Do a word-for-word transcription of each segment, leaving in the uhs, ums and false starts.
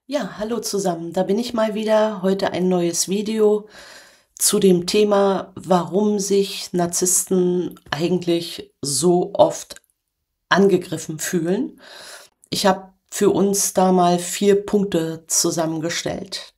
Ja, hallo zusammen. Da bin ich mal wieder. Heute ein neues Video zu dem Thema, warum sich Narzissten eigentlich so oft angegriffen fühlen. Ich habe für uns da mal vier Punkte zusammengestellt.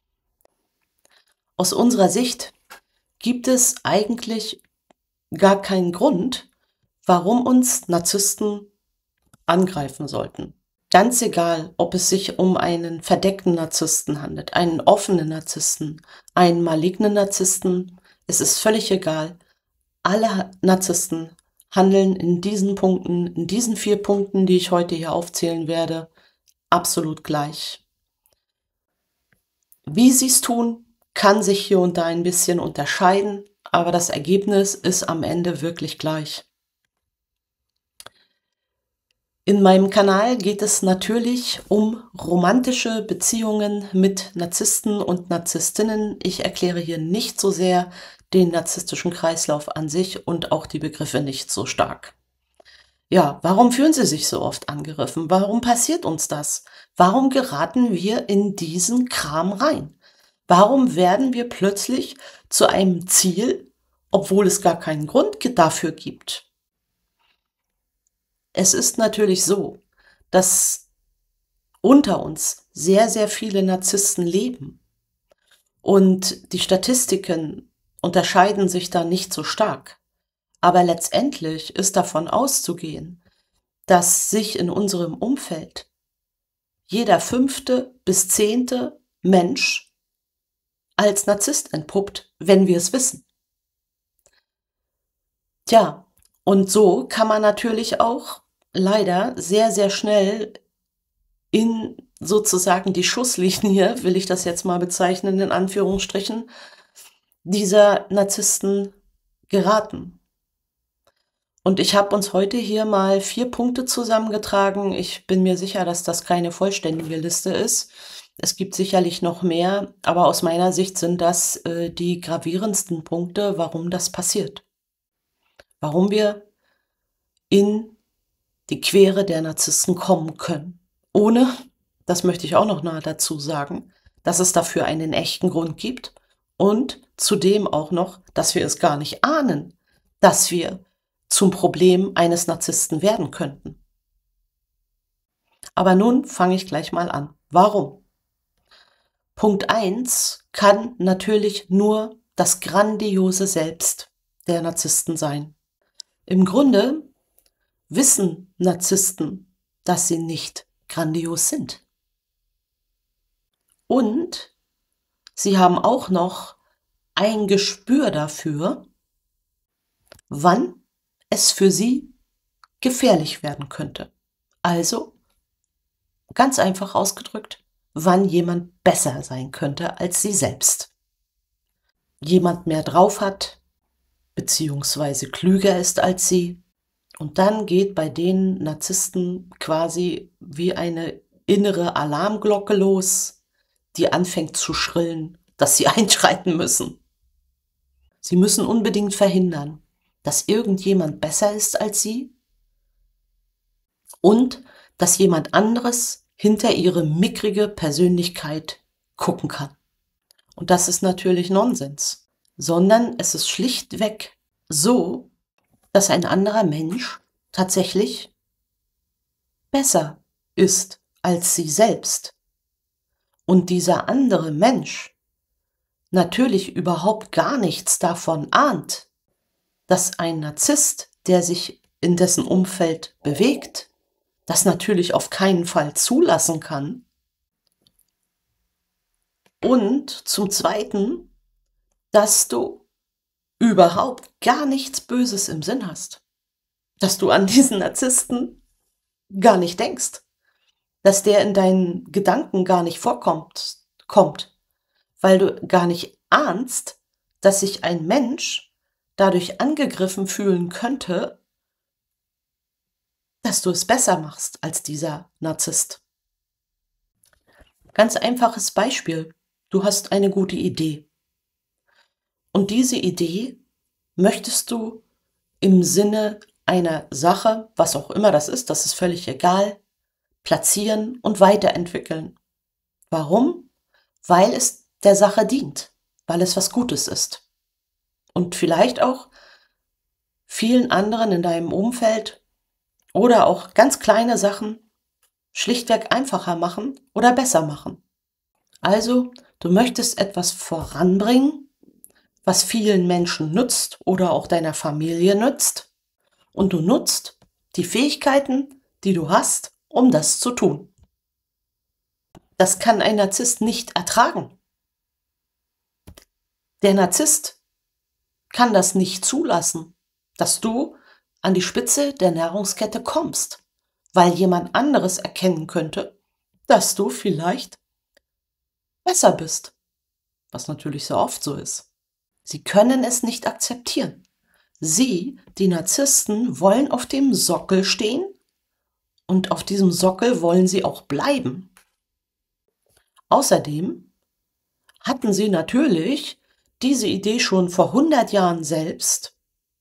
Aus unserer Sicht gibt es eigentlich gar keinen Grund, warum uns Narzissten angreifen sollten. Ganz egal, ob es sich um einen verdeckten Narzissten handelt, einen offenen Narzissten, einen malignen Narzissten, es ist völlig egal. Alle Narzissten handeln in diesen Punkten, in diesen vier Punkten, die ich heute hier aufzählen werde, absolut gleich. Wie sie es tun, kann sich hier und da ein bisschen unterscheiden, aber das Ergebnis ist am Ende wirklich gleich. In meinem Kanal geht es natürlich um romantische Beziehungen mit Narzissten und Narzisstinnen. Ich erkläre hier nicht so sehr den narzisstischen Kreislauf an sich und auch die Begriffe nicht so stark. Ja, warum fühlen sie sich so oft angegriffen? Warum passiert uns das? Warum geraten wir in diesen Kram rein? Warum werden wir plötzlich zu einem Ziel, obwohl es gar keinen Grund dafür gibt? Es ist natürlich so, dass unter uns sehr, sehr viele Narzissten leben. Und die Statistiken unterscheiden sich da nicht so stark. Aber letztendlich ist davon auszugehen, dass sich in unserem Umfeld jeder fünfte bis zehnte Mensch als Narzisst entpuppt, wenn wir es wissen. Tja, und so kann man natürlich auch leider sehr, sehr schnell in sozusagen die Schusslinie, will ich das jetzt mal bezeichnen, in Anführungsstrichen, dieser Narzissten geraten. Und ich habe uns heute hier mal vier Punkte zusammengetragen. Ich bin mir sicher, dass das keine vollständige Liste ist. Es gibt sicherlich noch mehr, aber aus meiner Sicht sind das äh, die gravierendsten Punkte, warum das passiert. Warum wir in die Quere der Narzissten kommen können. Ohne, das möchte ich auch noch nahe dazu sagen, dass es dafür einen echten Grund gibt und zudem auch noch, dass wir es gar nicht ahnen, dass wir zum Problem eines Narzissten werden könnten. Aber nun fange ich gleich mal an. Warum? Punkt eins kann natürlich nur das grandiose Selbst der Narzissten sein. Im Grunde wissen Narzissten, dass sie nicht grandios sind. Und sie haben auch noch ein Gespür dafür, wann es für sie gefährlich werden könnte. Also, ganz einfach ausgedrückt, wann jemand besser sein könnte als sie selbst. Jemand mehr drauf hat, beziehungsweise klüger ist als sie. Und dann geht bei den Narzissten quasi wie eine innere Alarmglocke los, die anfängt zu schrillen, dass sie einschreiten müssen. Sie müssen unbedingt verhindern, dass irgendjemand besser ist als sie und dass jemand anderes hinter ihre mickrige Persönlichkeit gucken kann. Und das ist natürlich Nonsens, sondern es ist schlichtweg so, dass ein anderer Mensch tatsächlich besser ist als sie selbst. Und dieser andere Mensch natürlich überhaupt gar nichts davon ahnt, dass ein Narzisst, der sich in dessen Umfeld bewegt, das natürlich auf keinen Fall zulassen kann. Und zum Zweiten, dass du überhaupt gar nichts Böses im Sinn hast. Dass du an diesen Narzissten gar nicht denkst. Dass der in deinen Gedanken gar nicht vorkommt, kommt. Weil du gar nicht ahnst, dass sich ein Mensch dadurch angegriffen fühlen könnte, dass du es besser machst als dieser Narzisst. Ganz einfaches Beispiel. Du hast eine gute Idee. Und diese Idee möchtest du im Sinne einer Sache, was auch immer das ist, das ist völlig egal, platzieren und weiterentwickeln. Warum? Weil es der Sache dient, weil es was Gutes ist. Und vielleicht auch vielen anderen in deinem Umfeld oder auch ganz kleine Sachen schlichtweg einfacher machen oder besser machen. Also, du möchtest etwas voranbringen, was vielen Menschen nützt oder auch deiner Familie nützt. Und du nutzt die Fähigkeiten, die du hast, um das zu tun. Das kann ein Narzisst nicht ertragen. Der Narzisst kann das nicht zulassen, dass du an die Spitze der Nahrungskette kommst, weil jemand anderes erkennen könnte, dass du vielleicht besser bist, was natürlich so oft so ist. Sie können es nicht akzeptieren. Sie, die Narzissten, wollen auf dem Sockel stehen und auf diesem Sockel wollen sie auch bleiben. Außerdem hatten sie natürlich diese Idee schon vor hundert Jahren selbst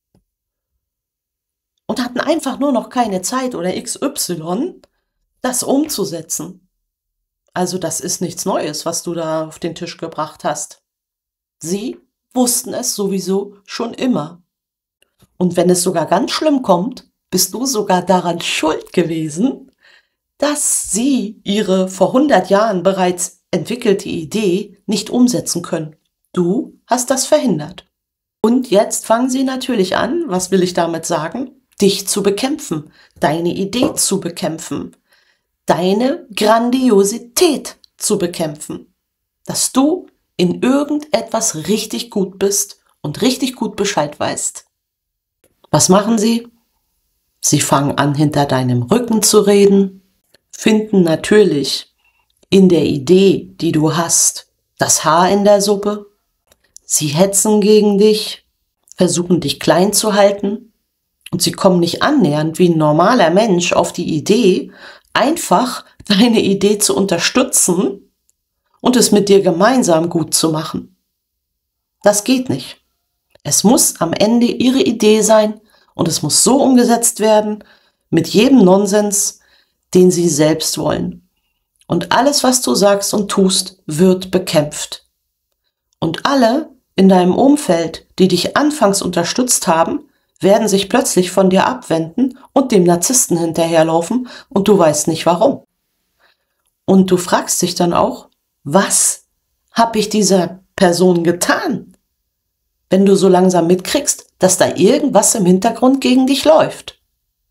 und hatten einfach nur noch keine Zeit oder X Y, das umzusetzen. Also das ist nichts Neues, was du da auf den Tisch gebracht hast. Sie wussten es sowieso schon immer. Und wenn es sogar ganz schlimm kommt, bist du sogar daran schuld gewesen, dass sie ihre vor hundert Jahren bereits entwickelte Idee nicht umsetzen können. Du hast das verhindert. Und jetzt fangen sie natürlich an, was will ich damit sagen, dich zu bekämpfen, deine Idee zu bekämpfen, deine Grandiosität zu bekämpfen, dass du in irgendetwas richtig gut bist und richtig gut Bescheid weißt. Was machen sie? Sie fangen an, hinter deinem Rücken zu reden, finden natürlich in der Idee, die du hast, das Haar in der Suppe. Sie hetzen gegen dich, versuchen dich klein zu halten und sie kommen nicht annähernd wie ein normaler Mensch auf die Idee, einfach deine Idee zu unterstützen und es mit dir gemeinsam gut zu machen. Das geht nicht. Es muss am Ende ihre Idee sein und es muss so umgesetzt werden, mit jedem Nonsens, den sie selbst wollen. Und alles, was du sagst und tust, wird bekämpft. Und alle in deinem Umfeld, die dich anfangs unterstützt haben, werden sich plötzlich von dir abwenden und dem Narzissten hinterherlaufen und du weißt nicht warum. Und du fragst dich dann auch, was habe ich dieser Person getan? Wenn du so langsam mitkriegst, dass da irgendwas im Hintergrund gegen dich läuft.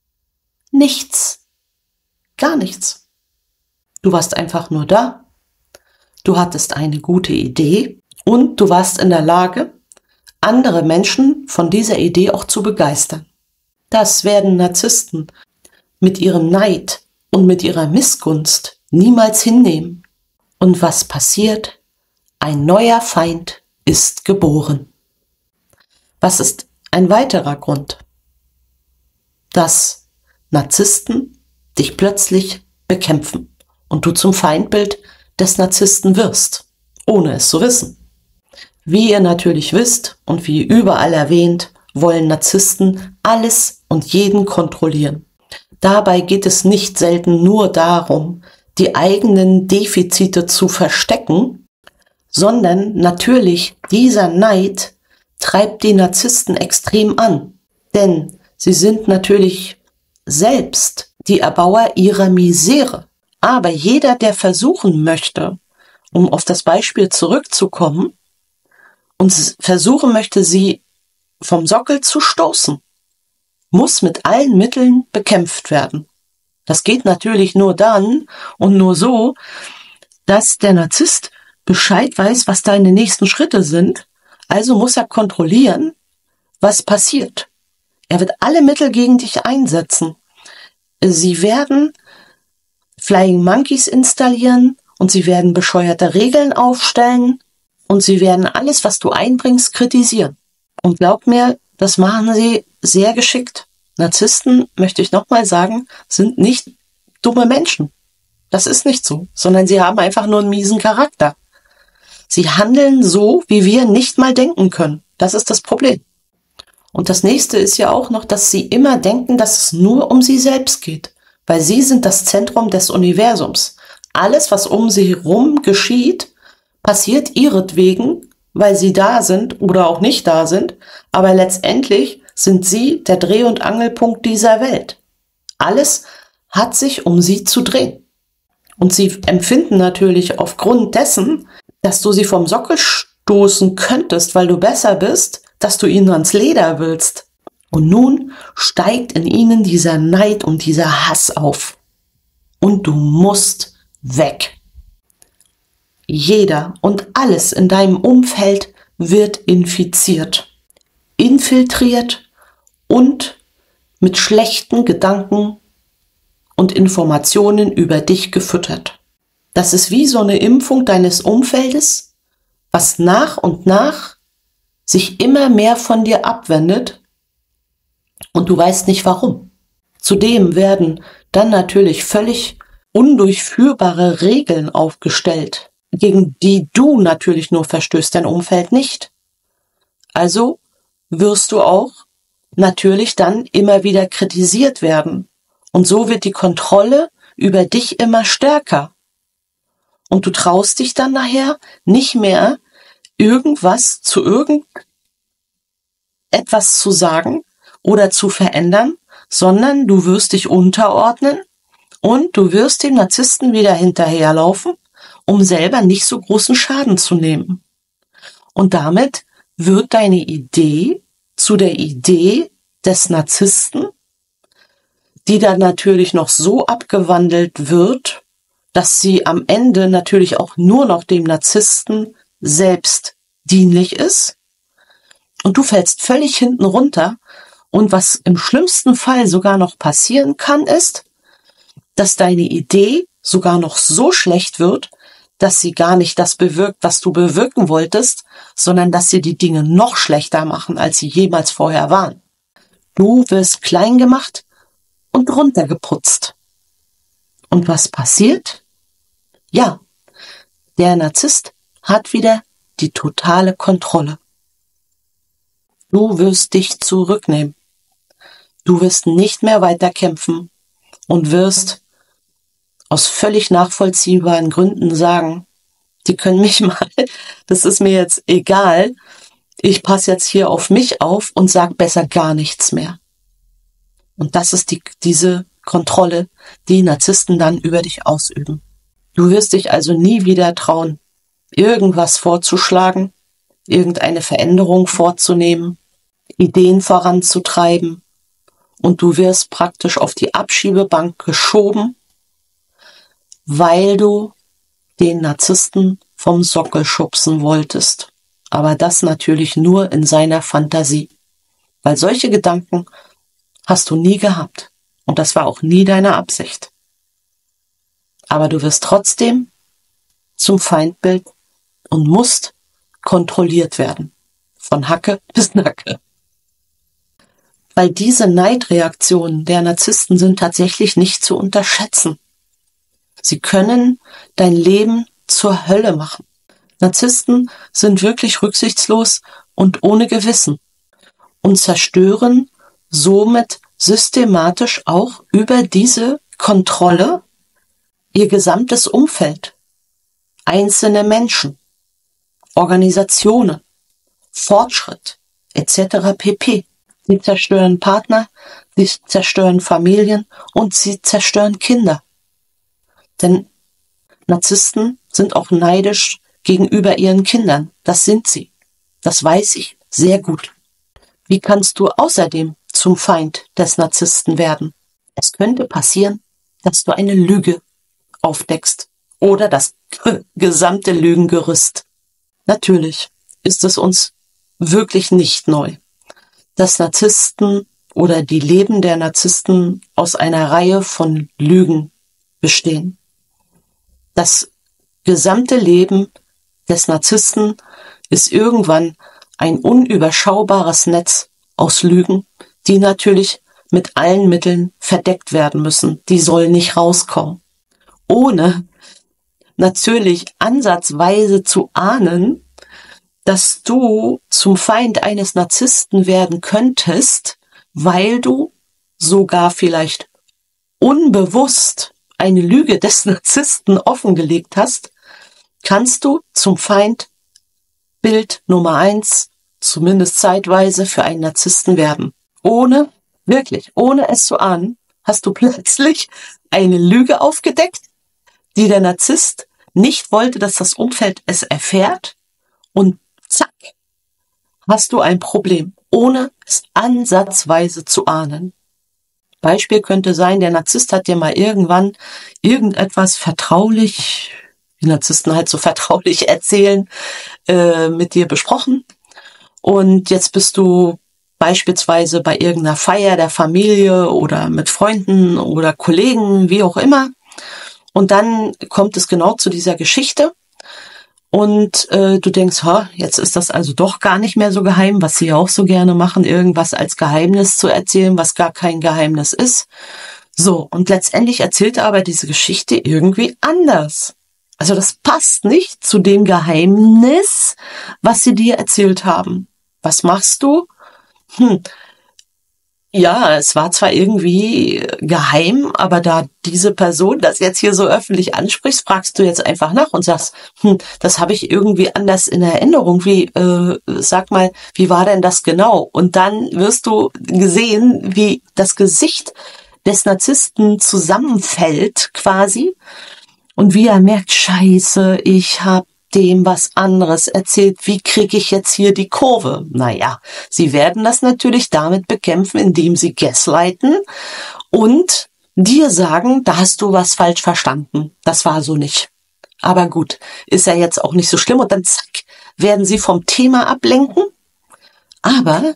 Nichts. Gar nichts. Du warst einfach nur da. Du hattest eine gute Idee und du warst in der Lage, andere Menschen von dieser Idee auch zu begeistern. Das werden Narzissten mit ihrem Neid und mit ihrer Missgunst niemals hinnehmen. Und was passiert? Ein neuer Feind ist geboren. Was ist ein weiterer Grund? Dass Narzissten dich plötzlich bekämpfen und du zum Feindbild des Narzissten wirst, ohne es zu wissen. Wie ihr natürlich wisst und wie überall erwähnt, wollen Narzissten alles und jeden kontrollieren. Dabei geht es nicht selten nur darum, die eigenen Defizite zu verstecken, sondern natürlich dieser Neid treibt die Narzissten extrem an, denn sie sind natürlich selbst die Erbauer ihrer Misere. Aber jeder, der versuchen möchte, um auf das Beispiel zurückzukommen, und versuchen möchte, sie vom Sockel zu stoßen, muss mit allen Mitteln bekämpft werden. Das geht natürlich nur dann und nur so, dass der Narzisst Bescheid weiß, was deine nächsten Schritte sind. Also muss er kontrollieren, was passiert. Er wird alle Mittel gegen dich einsetzen. Sie werden Flying Monkeys installieren und sie werden bescheuerte Regeln aufstellen und sie werden alles, was du einbringst, kritisieren. Und glaub mir, das machen sie sehr geschickt. Narzissten, möchte ich nochmal sagen, sind nicht dumme Menschen. Das ist nicht so, sondern sie haben einfach nur einen miesen Charakter. Sie handeln so, wie wir nicht mal denken können. Das ist das Problem. Und das nächste ist ja auch noch, dass sie immer denken, dass es nur um sie selbst geht. Weil sie sind das Zentrum des Universums. Alles, was um sie herum geschieht, passiert ihretwegen, weil sie da sind oder auch nicht da sind, aber letztendlich sind sie der Dreh- und Angelpunkt dieser Welt. Alles hat sich um sie zu drehen. Und sie empfinden natürlich aufgrund dessen, dass du sie vom Sockel stoßen könntest, weil du besser bist, dass du ihnen ans Leder willst. Und nun steigt in ihnen dieser Neid und dieser Hass auf. Und du musst weg. Jeder und alles in deinem Umfeld wird infiziert, infiltriert und mit schlechten Gedanken und Informationen über dich gefüttert. Das ist wie so eine Impfung deines Umfeldes, was nach und nach sich immer mehr von dir abwendet und du weißt nicht warum. Zudem werden dann natürlich völlig undurchführbare Regeln aufgestellt, gegen die du natürlich nur verstößt, dein Umfeld nicht. Also wirst du auch natürlich dann immer wieder kritisiert werden. Und so wird die Kontrolle über dich immer stärker. Und du traust dich dann nachher nicht mehr, irgendwas zu irgendetwas zu sagen oder zu verändern, sondern du wirst dich unterordnen und du wirst dem Narzissten wieder hinterherlaufen, um selber nicht so großen Schaden zu nehmen. Und damit wird deine Idee zu der Idee des Narzissten, die dann natürlich noch so abgewandelt wird, dass sie am Ende natürlich auch nur noch dem Narzissten selbst dienlich ist. Und du fällst völlig hinten runter. Und was im schlimmsten Fall sogar noch passieren kann, ist, dass deine Idee sogar noch so schlecht wird, dass sie gar nicht das bewirkt, was du bewirken wolltest, sondern dass sie die Dinge noch schlechter machen, als sie jemals vorher waren. Du wirst klein gemacht und runtergeputzt. Und was passiert? Ja, der Narzisst hat wieder die totale Kontrolle. Du wirst dich zurücknehmen. Du wirst nicht mehr weiter kämpfen und wirst aus völlig nachvollziehbaren Gründen sagen, die können mich mal, das ist mir jetzt egal, ich passe jetzt hier auf mich auf und sage besser gar nichts mehr. Und das ist die, diese Kontrolle, die Narzissten dann über dich ausüben. Du wirst dich also nie wieder trauen, irgendwas vorzuschlagen, irgendeine Veränderung vorzunehmen, Ideen voranzutreiben, und du wirst praktisch auf die Abschiebebank geschoben, weil du den Narzissten vom Sockel schubsen wolltest. Aber das natürlich nur in seiner Fantasie. Weil solche Gedanken hast du nie gehabt. Und das war auch nie deine Absicht. Aber du wirst trotzdem zum Feindbild und musst kontrolliert werden. Von Hacke bis Nacke. Weil diese Neidreaktionen der Narzissten sind tatsächlich nicht zu unterschätzen. Sie können dein Leben zur Hölle machen. Narzissten sind wirklich rücksichtslos und ohne Gewissen und zerstören somit systematisch auch über diese Kontrolle ihr gesamtes Umfeld, einzelne Menschen, Organisationen, Fortschritt et cetera pp. Sie zerstören Partner, sie zerstören Familien und sie zerstören Kinder. Denn Narzissten sind auch neidisch gegenüber ihren Kindern. Das sind sie. Das weiß ich sehr gut. Wie kannst du außerdem zum Feind des Narzissten werden? Es könnte passieren, dass du eine Lüge aufdeckst oder das gesamte Lügengerüst. Natürlich ist es uns wirklich nicht neu, dass Narzissten oder die Leben der Narzissten aus einer Reihe von Lügen bestehen. Das gesamte Leben des Narzissten ist irgendwann ein unüberschaubares Netz aus Lügen, die natürlich mit allen Mitteln verdeckt werden müssen. Die sollen nicht rauskommen. Ohne natürlich ansatzweise zu ahnen, dass du zum Feind eines Narzissten werden könntest, weil du sogar vielleicht unbewusst eine Lüge des Narzissten offengelegt hast, kannst du zum Feindbild Nummer eins, zumindest zeitweise, für einen Narzissten werden. Ohne, wirklich, ohne es zu ahnen, hast du plötzlich eine Lüge aufgedeckt, die der Narzisst nicht wollte, dass das Umfeld es erfährt, und zack, hast du ein Problem, ohne es ansatzweise zu ahnen. Beispiel könnte sein, der Narzisst hat dir mal irgendwann irgendetwas vertraulich, wie Narzissten halt so vertraulich erzählen, äh, mit dir besprochen. Und jetzt bist du beispielsweise bei irgendeiner Feier der Familie oder mit Freunden oder Kollegen, wie auch immer. Und dann kommt es genau zu dieser Geschichte. Und äh, du denkst, ha, jetzt ist das also doch gar nicht mehr so geheim, was sie ja auch so gerne machen, irgendwas als Geheimnis zu erzählen, was gar kein Geheimnis ist. So, und letztendlich erzählt er aber diese Geschichte irgendwie anders. Also das passt nicht zu dem Geheimnis, was sie dir erzählt haben. Was machst du? Hm. Ja, es war zwar irgendwie geheim, aber da diese Person das jetzt hier so öffentlich anspricht, fragst du jetzt einfach nach und sagst, hm, das habe ich irgendwie anders in Erinnerung. Wie, äh, sag mal, wie war denn das genau? Und dann wirst du sehen, wie das Gesicht des Narzissten zusammenfällt quasi und wie er merkt, Scheiße, ich habe dem was anderes erzählt. Wie kriege ich jetzt hier die Kurve? Naja, sie werden das natürlich damit bekämpfen, indem sie gaslighten und dir sagen, da hast du was falsch verstanden. Das war so nicht. Aber gut, ist ja jetzt auch nicht so schlimm. Und dann zack, werden sie vom Thema ablenken. Aber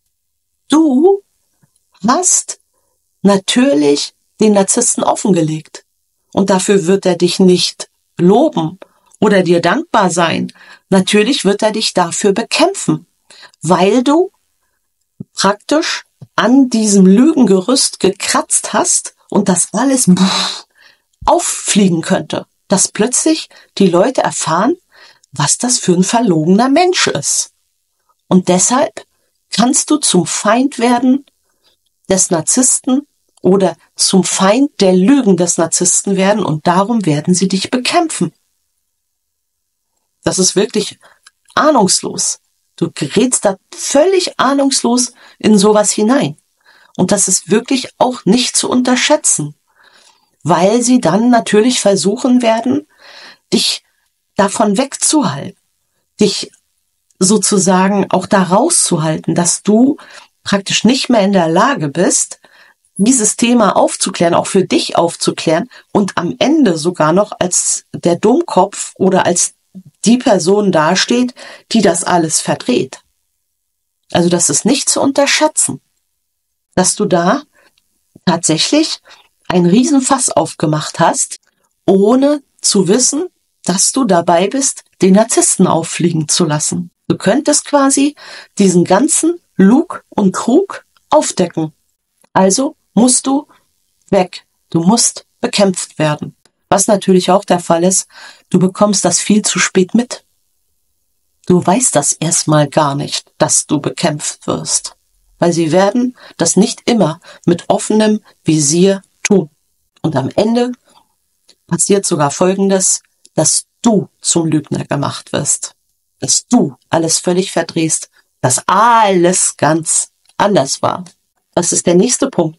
du hast natürlich den Narzissten offengelegt. Und dafür wird er dich nicht loben oder dir dankbar sein. Natürlich wird er dich dafür bekämpfen, weil du praktisch an diesem Lügengerüst gekratzt hast und das alles auffliegen könnte. Dass plötzlich die Leute erfahren, was das für ein verlogener Mensch ist. Und deshalb kannst du zum Feind werden des Narzissten oder zum Feind der Lügen des Narzissten werden und darum werden sie dich bekämpfen. Das ist wirklich ahnungslos. Du gerätst da völlig ahnungslos in sowas hinein. Und das ist wirklich auch nicht zu unterschätzen, weil sie dann natürlich versuchen werden, dich davon wegzuhalten, dich sozusagen auch da rauszuhalten, dass du praktisch nicht mehr in der Lage bist, dieses Thema aufzuklären, auch für dich aufzuklären und am Ende sogar noch als der Dummkopf oder als die Person dasteht, die das alles verdreht. Also das ist nicht zu unterschätzen, dass du da tatsächlich ein Riesenfass aufgemacht hast, ohne zu wissen, dass du dabei bist, den Narzissten auffliegen zu lassen. Du könntest quasi diesen ganzen Lug und Trug aufdecken. Also musst du weg. Du musst bekämpft werden. Was natürlich auch der Fall ist, du bekommst das viel zu spät mit. Du weißt das erstmal gar nicht, dass du bekämpft wirst. Weil sie werden das nicht immer mit offenem Visier tun. Und am Ende passiert sogar Folgendes, dass du zum Lügner gemacht wirst. Dass du alles völlig verdrehst. Dass alles ganz anders war. Was ist der nächste Punkt?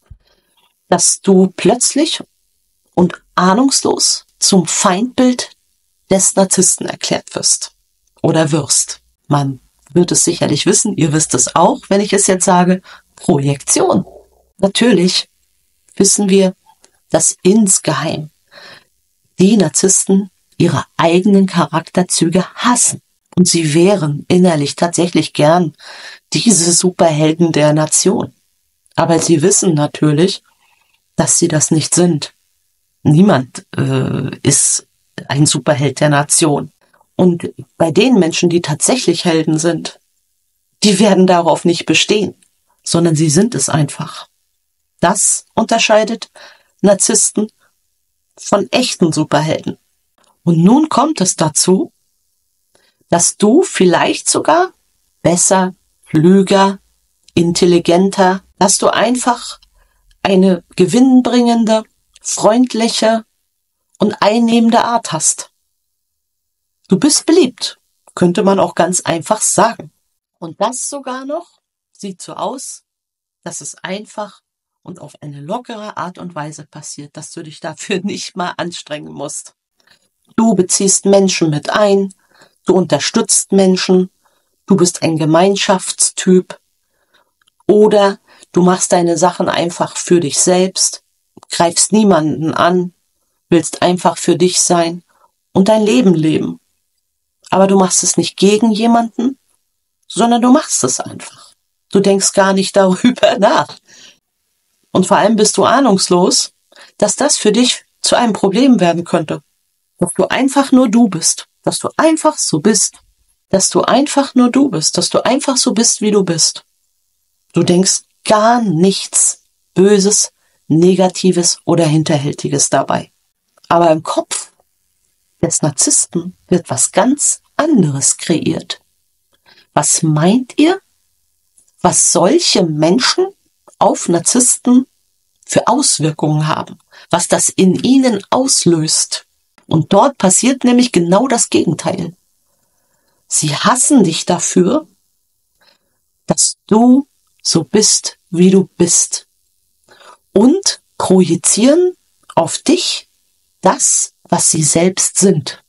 Dass du plötzlich und ahnungslos zum Feindbild des Narzissten erklärt wirst oder wirst. Man wird es sicherlich wissen, ihr wisst es auch, wenn ich es jetzt sage, Projektion. Natürlich wissen wir, dass insgeheim die Narzissten ihre eigenen Charakterzüge hassen. Und sie wären innerlich tatsächlich gern diese Superhelden der Nation. Aber sie wissen natürlich, dass sie das nicht sind. Niemand äh, ist ein Superheld der Nation. Und bei den Menschen, die tatsächlich Helden sind, die werden darauf nicht bestehen, sondern sie sind es einfach. Das unterscheidet Narzissten von echten Superhelden. Und nun kommt es dazu, dass du vielleicht sogar besser, klüger, intelligenter, dass du einfach eine gewinnbringende freundliche und einnehmende Art hast. Du bist beliebt, könnte man auch ganz einfach sagen. Und das sogar noch sieht so aus, dass es einfach und auf eine lockere Art und Weise passiert, dass du dich dafür nicht mal anstrengen musst. Du beziehst Menschen mit ein, du unterstützt Menschen, du bist ein Gemeinschaftstyp oder du machst deine Sachen einfach für dich selbst, greifst niemanden an, willst einfach für dich sein und dein Leben leben. Aber du machst es nicht gegen jemanden, sondern du machst es einfach. Du denkst gar nicht darüber nach. Und vor allem bist du ahnungslos, dass das für dich zu einem Problem werden könnte. Dass du einfach nur du bist. Dass du einfach so bist. Dass du einfach nur du bist. Dass du einfach so bist, wie du bist. Du denkst gar nichts Böses, Negatives oder Hinterhältiges dabei. Aber im Kopf des Narzissten wird was ganz anderes kreiert. Was meint ihr, was solche Menschen auf Narzissten für Auswirkungen haben? Was das in ihnen auslöst? Und dort passiert nämlich genau das Gegenteil. Sie hassen dich dafür, dass du so bist, wie du bist. Und projizieren auf dich das, was sie selbst sind.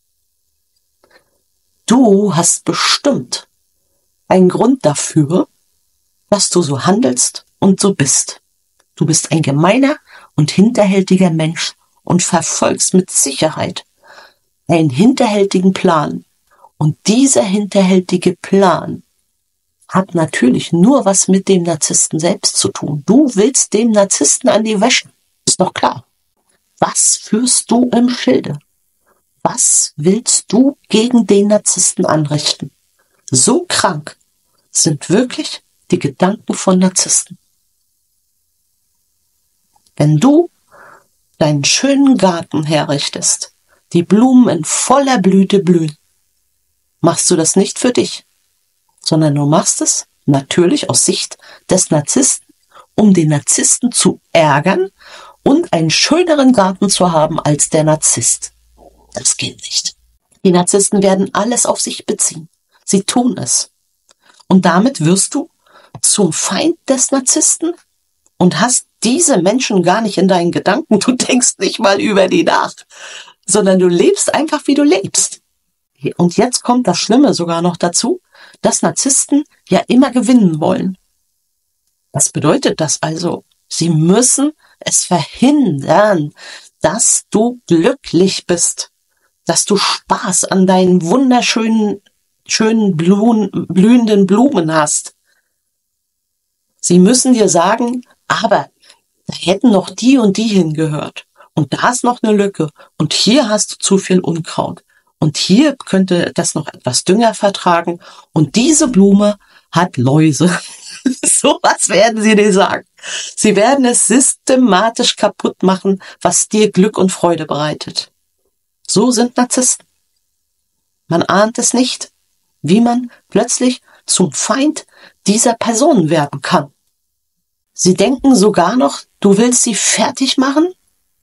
Du hast bestimmt einen Grund dafür, dass du so handelst und so bist. Du bist ein gemeiner und hinterhältiger Mensch und verfolgst mit Sicherheit einen hinterhältigen Plan. Und dieser hinterhältige Plan hat natürlich nur was mit dem Narzissten selbst zu tun. Du willst dem Narzissten an die Wäsche. Ist doch klar. Was führst du im Schilde? Was willst du gegen den Narzissten anrichten? So krank sind wirklich die Gedanken von Narzissten. Wenn du deinen schönen Garten herrichtest, die Blumen in voller Blüte blühen, machst du das nicht für dich, sondern du machst es natürlich aus Sicht des Narzissten, um den Narzissten zu ärgern und einen schöneren Garten zu haben als der Narzisst. Das geht nicht. Die Narzissten werden alles auf sich beziehen. Sie tun es. Und damit wirst du zum Feind des Narzissten und hast diese Menschen gar nicht in deinen Gedanken. Du denkst nicht mal über die nach, sondern du lebst einfach, wie du lebst. Und jetzt kommt das Schlimme sogar noch dazu, dass Narzissten ja immer gewinnen wollen. Was bedeutet das also? Sie müssen es verhindern, dass du glücklich bist, dass du Spaß an deinen wunderschönen, schönen Blumen, blühenden Blumen hast. Sie müssen dir sagen, aber da hätten noch die und die hingehört. Und da ist noch eine Lücke. Und hier hast du zu viel Unkraut. Und hier könnte das noch etwas Dünger vertragen. Und diese Blume hat Läuse. So was werden sie dir sagen. Sie werden es systematisch kaputt machen, was dir Glück und Freude bereitet. So sind Narzissten. Man ahnt es nicht, wie man plötzlich zum Feind dieser Person werden kann. Sie denken sogar noch, du willst sie fertig machen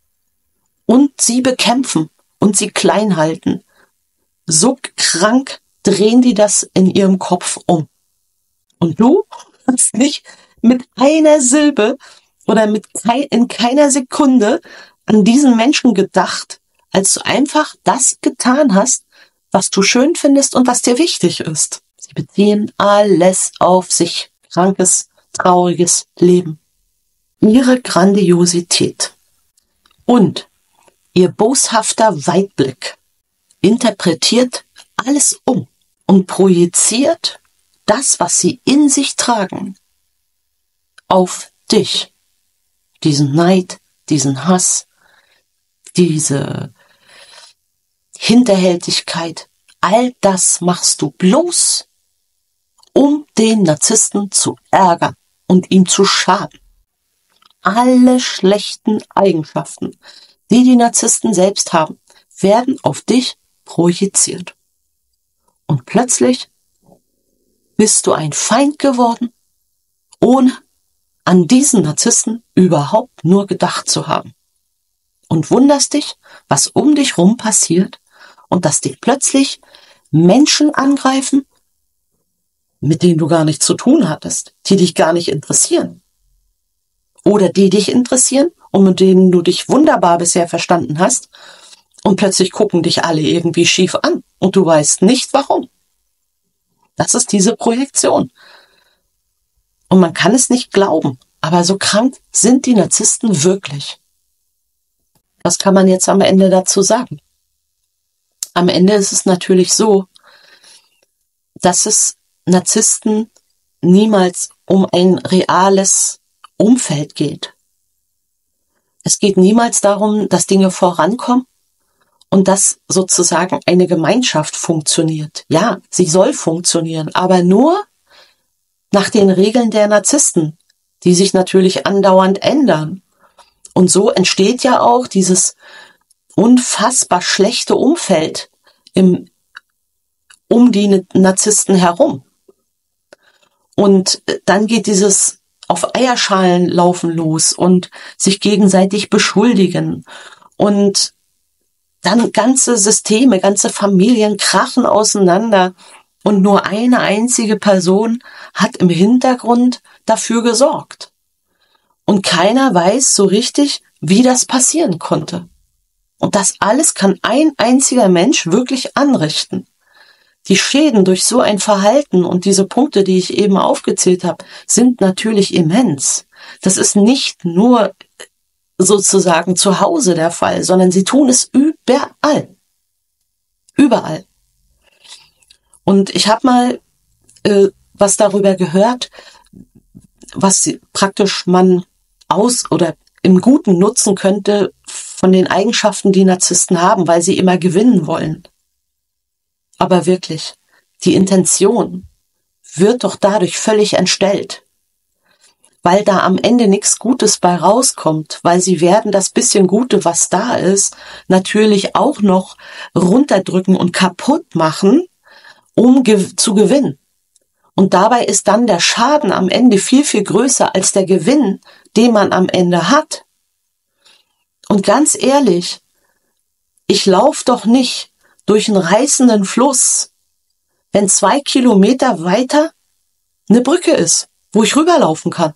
und sie bekämpfen und sie klein halten. So krank drehen die das in ihrem Kopf um. Und du hast nicht mit einer Silbe oder mit kei- in keiner Sekunde an diesen Menschen gedacht, als du einfach das getan hast, was du schön findest und was dir wichtig ist. Sie beziehen alles auf sich. Krankes, trauriges Leben. Ihre Grandiosität und ihr boshafter Weitblick interpretiert alles um und projiziert das, was sie in sich tragen, auf dich. Diesen Neid, diesen Hass, diese Hinterhältigkeit, all das machst du bloß, um den Narzissten zu ärgern und ihm zu schaden. Alle schlechten Eigenschaften, die die Narzissten selbst haben, werden auf dich projiziert. Und plötzlich bist du ein Feind geworden, ohne an diesen Narzissten überhaupt nur gedacht zu haben. und wunderst dich, was um dich rum passiert und dass dich plötzlich Menschen angreifen, mit denen du gar nichts zu tun hattest, die dich gar nicht interessieren. Oder die dich interessieren und mit denen du dich wunderbar bisher verstanden hast und plötzlich gucken dich alle irgendwie schief an und du weißt nicht warum. Das ist diese Projektion. Und man kann es nicht glauben, aber so krank sind die Narzissten wirklich. Was kann man jetzt am Ende dazu sagen? Am Ende ist es natürlich so, dass es Narzissten niemals um ein reales Umfeld geht. Es geht niemals darum, dass Dinge vorankommen und dass sozusagen eine Gemeinschaft funktioniert. Ja, sie soll funktionieren, aber nur nach den Regeln der Narzissten, die sich natürlich andauernd ändern. Und so entsteht ja auch dieses unfassbar schlechte Umfeld im, um die Narzissten herum. Und dann geht dieses auf Eierschalen laufen los und sich gegenseitig beschuldigen. Und dann ganze Systeme, ganze Familien krachen auseinander. Und nur eine einzige Person hat im Hintergrund dafür gesorgt. Und keiner weiß so richtig, wie das passieren konnte. Und das alles kann ein einziger Mensch wirklich anrichten. Die Schäden durch so ein Verhalten und diese Punkte, die ich eben aufgezählt habe, sind natürlich immens. Das ist nicht nur sozusagen zu Hause der Fall, sondern sie tun es überall. Überall. Und ich habe mal äh, was darüber gehört, was praktisch man aus oder im Guten nutzen könnte von den Eigenschaften, die Narzissten haben, weil sie immer gewinnen wollen. Aber wirklich, die Intention wird doch dadurch völlig entstellt, weil da am Ende nichts Gutes bei rauskommt, weil sie werden das bisschen Gute, was da ist, natürlich auch noch runterdrücken und kaputt machen, um ge- zu gewinnen. Und dabei ist dann der Schaden am Ende viel, viel größer als der Gewinn, den man am Ende hat. Und ganz ehrlich, ich laufe doch nicht durch einen reißenden Fluss, wenn zwei Kilometer weiter eine Brücke ist, wo ich rüberlaufen kann.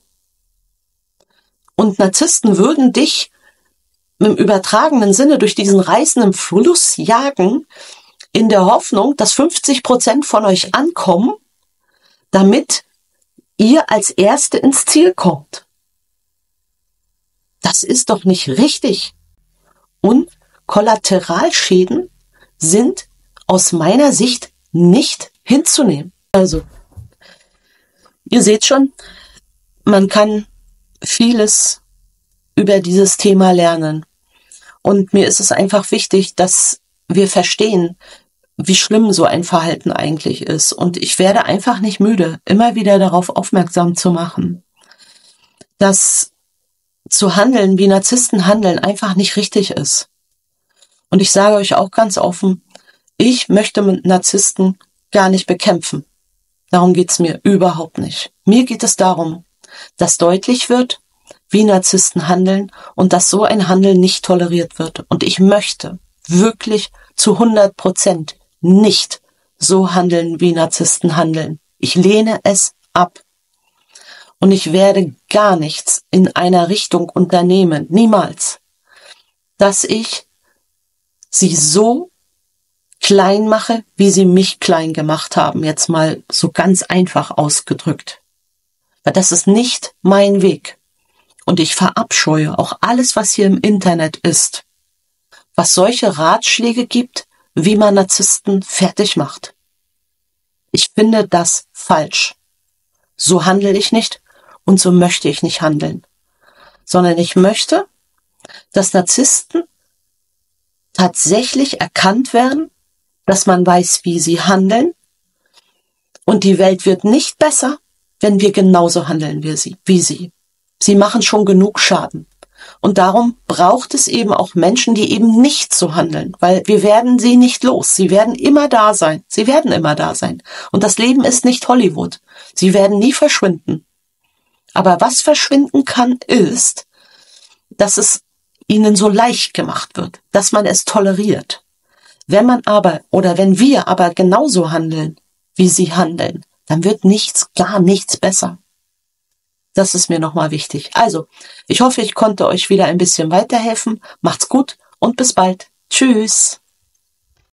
Und Narzissten würden dich im übertragenen Sinne durch diesen reißenden Fluss jagen, in der Hoffnung, dass fünfzig Prozent von euch ankommen, damit ihr als Erste ins Ziel kommt. Das ist doch nicht richtig. Und Kollateralschäden sind aus meiner Sicht nicht hinzunehmen. Also, ihr seht schon, man kann vieles über dieses Thema lernen. Und mir ist es einfach wichtig, dass wir verstehen, wie schlimm so ein Verhalten eigentlich ist. Und ich werde einfach nicht müde, immer wieder darauf aufmerksam zu machen, dass zu handeln, wie Narzissten handeln, einfach nicht richtig ist. Und ich sage euch auch ganz offen, ich möchte mit Narzissten gar nicht bekämpfen. Darum geht's mir überhaupt nicht. Mir geht es darum, dass deutlich wird, wie Narzissten handeln und dass so ein Handeln nicht toleriert wird. Und ich möchte wirklich zu hundert Prozent nicht so handeln, wie Narzissten handeln. Ich lehne es ab. Und ich werde gar nichts in einer Richtung unternehmen, niemals, dass ich sie so klein mache, wie sie mich klein gemacht haben, jetzt mal so ganz einfach ausgedrückt. Weil das ist nicht mein Weg. Und ich verabscheue auch alles, was hier im Internet ist, was solche Ratschläge gibt, wie man Narzissten fertig macht. Ich finde das falsch. So handle ich nicht und so möchte ich nicht handeln. Sondern ich möchte, dass Narzissten tatsächlich erkannt werden, dass man weiß, wie sie handeln. Und die Welt wird nicht besser, wenn wir genauso handeln wie sie. Wie sie. Sie machen schon genug Schaden. Und darum braucht es eben auch Menschen, die eben nicht so handeln, weil wir werden sie nicht los. Sie werden immer da sein. Sie werden immer da sein. Und das Leben ist nicht Hollywood. Sie werden nie verschwinden. Aber was verschwinden kann, ist, dass es ihnen so leicht gemacht wird, dass man es toleriert. Wenn man aber oder wenn wir aber genauso handeln, wie sie handeln, dann wird nichts, gar nichts besser. Das ist mir nochmal wichtig. Also, ich hoffe, ich konnte euch wieder ein bisschen weiterhelfen. Macht's gut und bis bald. Tschüss.